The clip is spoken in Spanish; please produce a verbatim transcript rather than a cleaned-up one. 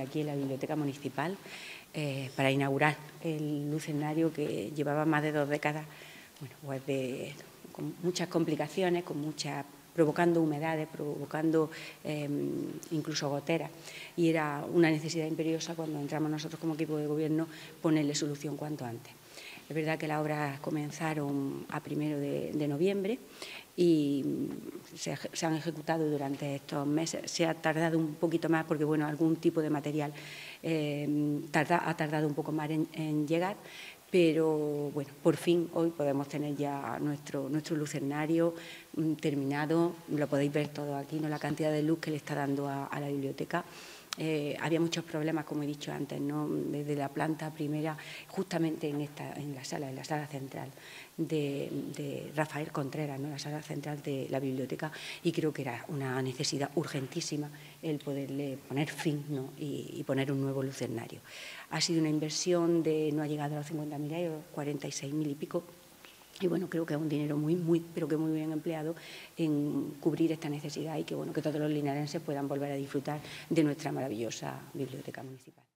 aquí en la Biblioteca Municipal eh, para inaugurar el lucernario que llevaba más de dos décadas, bueno, pues de, con muchas complicaciones, con muchas provocando humedades, provocando eh, incluso goteras, y era una necesidad imperiosa cuando entramos nosotros como equipo de gobierno ponerle solución cuanto antes. Es verdad que las obras comenzaron a primero de, de noviembre y se, se han ejecutado durante estos meses. Se ha tardado un poquito más porque, bueno, algún tipo de material eh, tarda, ha tardado un poco más en, en llegar, pero bueno, por fin hoy podemos tener ya nuestro, nuestro lucernario mm, terminado. Lo podéis ver todo aquí, ¿no? La cantidad de luz que le está dando a, a la biblioteca. Eh, había muchos problemas, como he dicho antes, ¿no? Desde la planta primera, justamente en, esta, en la sala, en la sala central de, de Rafael Contreras, ¿no? La sala central de la biblioteca, y creo que era una necesidad urgentísima el poderle poner fin, ¿no? y, y poner un nuevo lucernario. Ha sido una inversión de, no ha llegado a los cincuenta mil euros, cuarenta y seis mil y pico. Y bueno, creo que es un dinero muy, muy, pero que muy bien empleado en cubrir esta necesidad y que bueno, que todos los linarenses puedan volver a disfrutar de nuestra maravillosa biblioteca municipal.